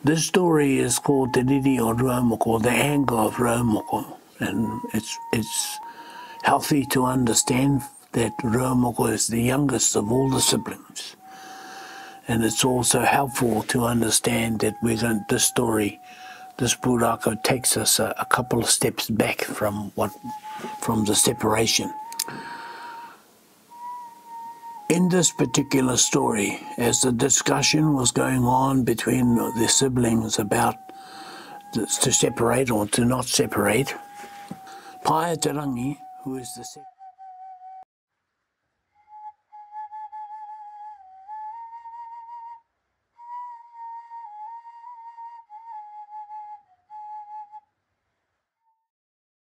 This story is called Te Riri o Ruaumoko, the anger of Ruaumoko. And it's healthy to understand that Ruaumoko is the youngest of all the siblings. And it's also helpful to understand that this pūrākau takes us a couple of steps back from the separation. In this particular story, as the discussion was going on between the siblings about to separate or to not separate, Pae Te Rangi, who is the